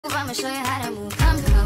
I'ma show you how to move. Come, come.